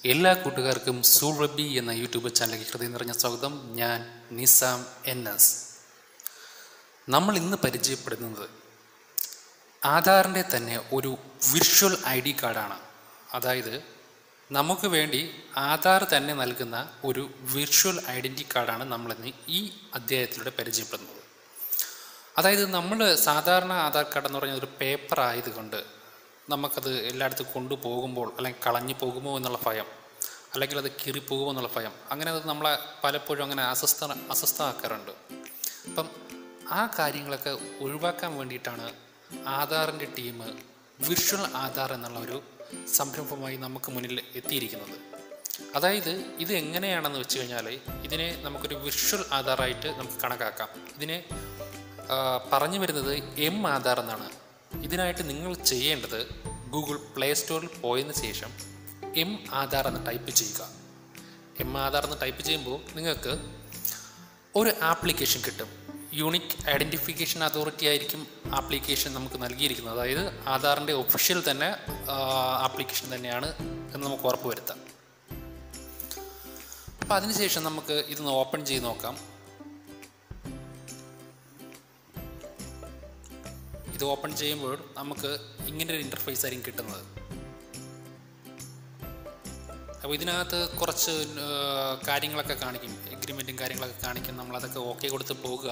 എല്ലാ കൂട്ടുകാർക്കും സൂറബി എന്ന യൂട്യൂബ് ചാനലിലേക്ക് ഹൃദയം നിറഞ്ഞ സ്വാഗതം. ഞാൻ നിസാം NS. നമ്മൾ ഇന്ന് പരിചയപ്പെടുന്നത് ആധാറിൻ്റെ തന്നെ ഒരു വിർച്വൽ ID കാർഡാണ്. അതായത് നമുക്ക് വേണ്ടി ആധാർ തന്നെ നൽകുന്ന ഒരു വിർച്വൽ ഐഡൻറ്റി കാർഡാണ് നമ്മളിന്ന് ഈ അധ്യായത്തിലൂടെ പരിചയപ്പെടുന്നത്. അതായത് നമ്മൾ സാധാരണ ആധാർ കാർഡ് എന്ന് പറഞ്ഞാൽ ഒരു പേപ്പർ ആയതുകൊണ്ട് നമുക്കത് എല്ലായിടത്തും കൊണ്ടുപോകുമ്പോൾ അല്ലെങ്കിൽ കളഞ്ഞു പോകുമോ എന്നുള്ള ഭയം, അല്ലെങ്കിൽ അത് കീറിപ്പോകുമോ എന്നുള്ള ഭയം, അങ്ങനെ അത് നമ്മളെ പലപ്പോഴും അങ്ങനെ അസ്വസ്ഥമാക്കാറുണ്ട്. അപ്പം ആ കാര്യങ്ങളൊക്കെ ഒഴിവാക്കാൻ വേണ്ടിയിട്ടാണ് ആധാറിൻ്റെ ടീം വിർച്വൽ ആധാർ എന്നുള്ള ഒരു സംരംഭമായി നമുക്ക് മുന്നിൽ എത്തിയിരിക്കുന്നത്. അതായത് ഇത് എങ്ങനെയാണെന്ന് വെച്ച് കഴിഞ്ഞാൽ ഇതിനെ നമുക്കൊരു വിർച്വൽ ആധാറായിട്ട് നമുക്ക് കണക്കാക്കാം. ഇതിനെ പറഞ്ഞു വരുന്നത് ആധാർ എന്നാണ്. ഇതിനായിട്ട് നിങ്ങൾ ചെയ്യേണ്ടത് ഗൂഗിൾ പ്ലേ സ്റ്റോറിൽ പോയതിന് ശേഷം ആധാർ എന്ന് ടൈപ്പ് ചെയ്യുക. ആധാർ എന്ന് ടൈപ്പ് ചെയ്യുമ്പോൾ നിങ്ങൾക്ക് ഒരു ആപ്ലിക്കേഷൻ കിട്ടും. യൂണിക് ഐഡൻറ്റിഫിക്കേഷൻ അതോറിറ്റി ആയിരിക്കും ആപ്ലിക്കേഷൻ നമുക്ക് നൽകിയിരിക്കുന്നത്. അതായത് ആധാറിൻ്റെ ഒഫീഷ്യൽ തന്നെ ആപ്ലിക്കേഷൻ തന്നെയാണ് എന്ന് നമുക്ക് ഉറപ്പ് വരുത്താം. അപ്പോൾ അതിനുശേഷം നമുക്ക് ഇതൊന്ന് ഓപ്പൺ ചെയ്ത് നോക്കാം. ഇത് ഓപ്പൺ ചെയ്യുമ്പോൾ നമുക്ക് ഇങ്ങനെ ഒരു ഇൻ്റർഫേസ് ആയിരിക്കും കിട്ടുന്നത്. അപ്പോൾ ഇതിനകത്ത് കുറച്ച് കാര്യങ്ങളൊക്കെ കാണിക്കും, എഗ്രിമെൻറ്റും കാര്യങ്ങളൊക്കെ കാണിക്കും. നമ്മളതൊക്കെ ഓക്കെ കൊടുത്ത് പോകുക.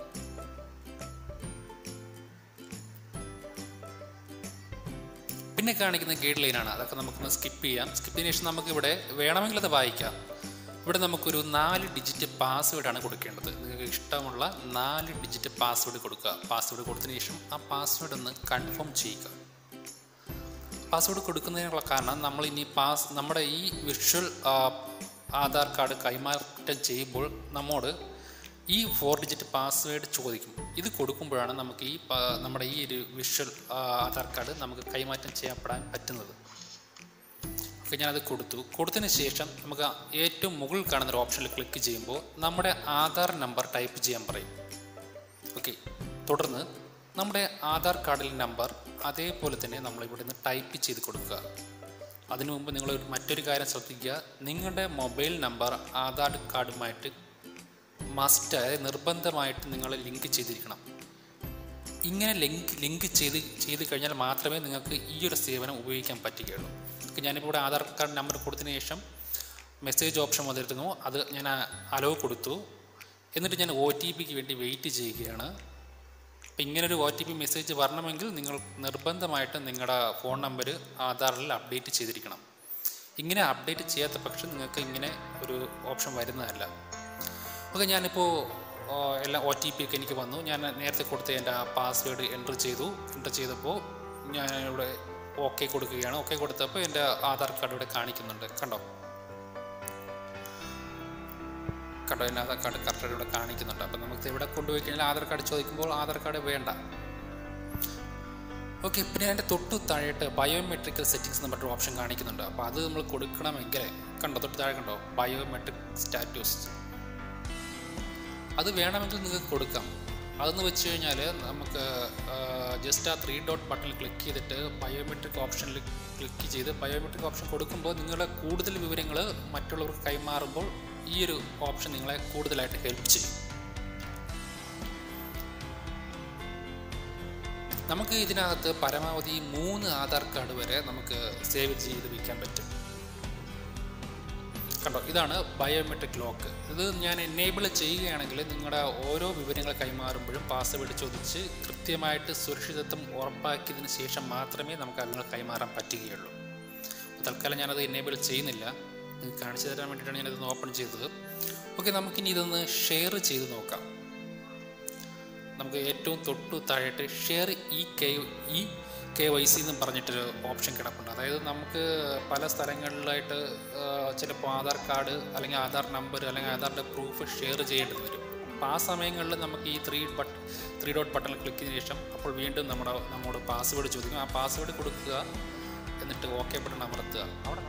പിന്നെ കാണിക്കുന്ന ഗൈഡ് ലൈനാണ്. അതൊക്കെ നമുക്കൊന്ന് സ്കിപ്പ് ചെയ്യാം. സ്കിപ്പ് ചെയ്തതിനു ശേഷം നമുക്കിവിടെ വേണമെങ്കിൽ അത് വായിക്കാം. ഇവിടെ നമുക്കൊരു 4 ഡിജിറ്റ് പാസ്വേഡാണ് കൊടുക്കേണ്ടത്. നിങ്ങൾക്ക് ഇഷ്ടമുള്ള 4 ഡിജിറ്റ് പാസ്വേഡ് കൊടുക്കുക. പാസ്വേഡ് കൊടുത്തതിന് ശേഷം ആ പാസ്വേഡ് ഒന്ന് കൺഫേം ചെയ്യുക. പാസ്വേഡ് കൊടുക്കുന്നതിനുള്ള കാരണം നമ്മൾ ഇനി നമ്മുടെ ഈ വിർച്വൽ ആധാർ കാർഡ് കൈമാറ്റം ചെയ്യുമ്പോൾ നമ്മോട് ഈ 4 ഡിജിറ്റ് പാസ്വേഡ് ചോദിക്കും. ഇത് കൊടുക്കുമ്പോഴാണ് നമുക്ക് നമ്മുടെ ഈ ഒരു വിർച്വൽ ആധാർ കാർഡ് നമുക്ക് കൈമാറ്റം ചെയ്യപ്പെടാൻ പറ്റുന്നത്. ഓക്കെ, ഞാനത് കൊടുത്തതിന് ശേഷം നമുക്ക് ഏറ്റവും മുകളിൽ കാണുന്ന ഒരു ഓപ്ഷനിൽ ക്ലിക്ക് ചെയ്യുമ്പോൾ നമ്മുടെ ആധാർ നമ്പർ ടൈപ്പ് ചെയ്യാൻ പറയും. ഓക്കെ, തുടർന്ന് നമ്മുടെ ആധാർ കാർഡിലെ നമ്പർ അതേപോലെ തന്നെ നമ്മളിവിടെ നിന്ന് ടൈപ്പ് ചെയ്ത് കൊടുക്കുക. അതിനു മുമ്പ് നിങ്ങൾ മറ്റൊരു കാര്യം ശ്രദ്ധിക്കുക. നിങ്ങളുടെ മൊബൈൽ നമ്പർ ആധാർ കാർഡുമായിട്ട് അതായത് നിർബന്ധമായിട്ട് നിങ്ങൾ ലിങ്ക് ചെയ്തിരിക്കണം. ഇങ്ങനെ ലിങ്ക് ചെയ്ത് കഴിഞ്ഞാൽ മാത്രമേ നിങ്ങൾക്ക് ഈ ഒരു സേവനം ഉപയോഗിക്കാൻ പറ്റുകയുള്ളൂ. ഞാനിപ്പോൾ ഇവിടെ ആധാർ കാർഡ് നമ്പർ കൊടുത്തതിന് ശേഷം മെസ്സേജ് ഓപ്ഷൻ വന്നിരുന്നു. അത് ഞാൻ അലോ കൊടുത്തു. എന്നിട്ട് ഞാൻ OTPക്ക് വേണ്ടി വെയിറ്റ് ചെയ്യുകയാണ്. അപ്പം ഇങ്ങനൊരു OTP മെസ്സേജ് വരണമെങ്കിൽ നിങ്ങൾ നിർബന്ധമായിട്ട് നിങ്ങളുടെ ഫോൺ നമ്പർ ആധാറിൽ അപ്ഡേറ്റ് ചെയ്തിരിക്കണം. ഇങ്ങനെ അപ്ഡേറ്റ് ചെയ്യാത്ത പക്ഷം നിങ്ങൾക്ക് ഇങ്ങനെ ഒരു ഓപ്ഷൻ വരുന്നതല്ല. ഓക്കെ, ഞാനിപ്പോൾ എല്ലാ OTP ഒക്കെ എനിക്ക് വന്നു. ഞാൻ നേരത്തെ കൊടുത്ത എൻ്റെ ആ പാസ്വേഡ് എൻ്റർ ചെയ്തപ്പോൾ ഞാനിവിടെ ഓക്കെ കൊടുക്കുകയാണ്. ഓക്കെ കൊടുത്തപ്പോൾ എൻ്റെ ആധാർ കാർഡ് ഇവിടെ കാണിക്കുന്നുണ്ട്. കണ്ടോ എൻ്റെ ആധാർ കാർഡ് കറക്റ്റായിട്ട് ഇവിടെ കാണിക്കുന്നുണ്ട്. അപ്പം നമുക്ക് ഇവിടെ കൊണ്ടുപോയി കഴിഞ്ഞാൽ ആധാർ കാർഡ് ചോദിക്കുമ്പോൾ ആധാർ കാർഡ് വേണ്ട. ഓക്കെ, പിന്നെ അതിൻ്റെ തൊട്ടു താഴെയായിട്ട് ബയോമെട്രിക്കൽ സെറ്റിങ്സ് എന്ന് പറഞ്ഞൊരു ഓപ്ഷൻ കാണിക്കുന്നുണ്ട്. അപ്പോൾ അത് നമ്മൾ കൊടുക്കണമെങ്കിൽ തൊട്ട് താഴെ കണ്ടോ ബയോമെട്രിക് സ്റ്റാറ്റസ്. അത് വേണമെങ്കിൽ നിങ്ങൾക്ക് കൊടുക്കാം. അതെന്ന് വെച്ച് കഴിഞ്ഞാൽ നമുക്ക് ജസ്റ്റ് ആ 3 ഡോട്ട് ബട്ടണിൽ ക്ലിക്ക് ചെയ്തിട്ട് ബയോമെട്രിക് ഓപ്ഷനിൽ ക്ലിക്ക് ചെയ്ത് ബയോമെട്രിക് ഓപ്ഷൻ കൊടുക്കുമ്പോൾ നിങ്ങളുടെ കൂടുതൽ വിവരങ്ങൾ മറ്റുള്ളവർക്ക് കൈമാറുമ്പോൾ ഈ ഒരു ഓപ്ഷൻ നിങ്ങളെ കൂടുതലായിട്ട് ഹെൽപ്പ് ചെയ്യും. നമുക്ക് ഇതിനകത്ത് പരമാവധി 3 ആധാർ കാർഡ് വരെ നമുക്ക് സേവ് ചെയ്ത് വയ്ക്കാൻ പറ്റും. കണ്ടോ, ഇതാണ് ബയോമെട്രിക് ലോക്ക്. ഇത് ഞാൻ എനേബിൾ ചെയ്യുകയാണെങ്കിൽ നിങ്ങളുടെ ഓരോ വിവരങ്ങൾ കൈമാറുമ്പോഴും പാസ്വേഡ് ചോദിച്ച് കൃത്യമായിട്ട് സുരക്ഷിതത്വം ഉറപ്പാക്കിയതിന് ശേഷം മാത്രമേ നമുക്ക് അതിങ്ങൾ കൈമാറാൻ പറ്റുകയുള്ളൂ. തൽക്കാലം ഞാനത് എനേബിൾ ചെയ്യുന്നില്ല. നിങ്ങൾക്ക് കാണിച്ചു തരാൻ വേണ്ടിയിട്ടാണ് ഞാനിതൊന്ന് ഓപ്പൺ ചെയ്തത്. ഓക്കെ, നമുക്കിനി ഇതൊന്ന് ഷെയർ ചെയ്ത് നോക്കാം. നമുക്ക് ഏറ്റവും തൊട്ടു താഴെയായിട്ട് ഷെയർ KYC എന്നും പറഞ്ഞിട്ടൊരു ഓപ്ഷൻ കിടപ്പുണ്ട്. അതായത് നമുക്ക് പല സ്ഥലങ്ങളിലായിട്ട് ചിലപ്പോൾ ആധാർ കാർഡ് അല്ലെങ്കിൽ ആധാർ നമ്പർ അല്ലെങ്കിൽ ആധാറിൻ്റെ പ്രൂഫ് ഷെയർ ചെയ്യേണ്ടത് വരും. അപ്പോൾ ആ സമയങ്ങളിൽ നമുക്ക് ഈ 3 ഡോട്ട് ബട്ടണിൽ ക്ലിക്ക് ചെയ്തതിനു ശേഷം അപ്പോൾ വീണ്ടും നമ്മോട് പാസ്വേഡ് ചോദിക്കും. ആ പാസ്വേഡ് കൊടുക്കുക, എന്നിട്ട് ഓക്കെ ബട്ടൺ അമർത്തുക. അവിടെ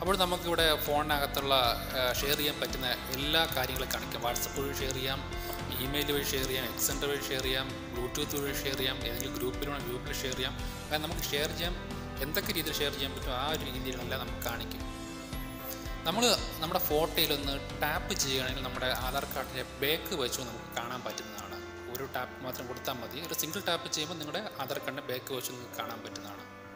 അപ്പോൾ നമുക്കിവിടെ ഫോണിനകത്തുള്ള ഷെയർ ചെയ്യാൻ പറ്റുന്ന എല്ലാ കാര്യങ്ങളും കാണിക്കാം. വാട്സപ്പ് വഴി ഷെയർ ചെയ്യാം, ഇമെയിൽ വഴി ഷെയർ ചെയ്യാം, എക്സെൻഡർ വഴി ഷെയർ ചെയ്യാം, ബ്ലൂടൂത്ത് വഴി ഷെയർ ചെയ്യാം, ഏതെങ്കിലും ഗ്രൂപ്പിൽ ഷെയർ ചെയ്യാം. അങ്ങനെ നമുക്ക് ഷെയർ ചെയ്യാം, എന്തൊക്കെ രീതിയിൽ ഷെയർ ചെയ്യാൻ പറ്റും ആ ഒരു രീതിയിലെല്ലാം നമുക്ക് കാണിക്കും. നമ്മുടെ ഫോട്ടോയിലൊന്ന് ടാപ്പ് ചെയ്യുകയാണെങ്കിൽ നമ്മുടെ ആധാർ കാർഡിൻ്റെ ബാക്ക് വെച്ച് നമുക്ക് കാണാൻ പറ്റുന്നതാണ്. ഒരു ടാപ്പ് മാത്രം കൊടുത്താൽ മതി. ഒരു സിംഗിൾ ടാപ്പ് ചെയ്യുമ്പോൾ നിങ്ങളുടെ ആധാർ കാർഡിൻ്റെ ബാക്ക് വെച്ച് നിങ്ങൾക്ക് കാണാൻ പറ്റുന്നതാണ്.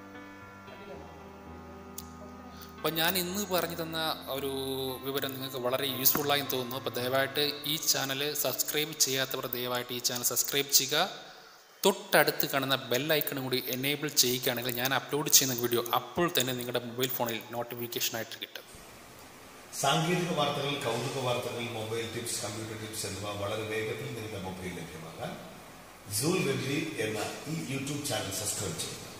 അപ്പോൾ ഞാൻ ഇന്ന് പറഞ്ഞു തന്ന ഒരു വിവരം നിങ്ങൾക്ക് വളരെ യൂസ്ഫുള്ളായി തോന്നുന്നു. അപ്പോൾ ദയവായിട്ട് ഈ ചാനൽ സബ്സ്ക്രൈബ് ചെയ്യാത്തവർ ദയവായിട്ട് ഈ ചാനൽ സബ്സ്ക്രൈബ് ചെയ്യുക. തൊട്ടടുത്ത് കാണുന്ന ബെൽ ഐക്കണും കൂടി എനേബിൾ ചെയ്യുകയാണെങ്കിൽ ഞാൻ അപ്ലോഡ് ചെയ്യുന്ന വീഡിയോ അപ്പോൾ തന്നെ നിങ്ങളുടെ മൊബൈൽ ഫോണിൽ നോട്ടിഫിക്കേഷനായിട്ട് കിട്ടും. സാങ്കേതിക വാർത്തകൾ, കൗതുക വാർത്തകൾ, മൊബൈൽ ടിപ്സ്, കമ്പ്യൂട്ടർ ടിപ്സ് എന്നിവ വളരെ വേഗത്തിൽ നിങ്ങളുടെ മൊബൈലിൽ ലഭ്യമാകാൻ സൂൾ വെബ്ലി എന്ന ഈ യൂട്യൂബ് ചാനൽ സബ്സ്ക്രൈബ് ചെയ്യുക.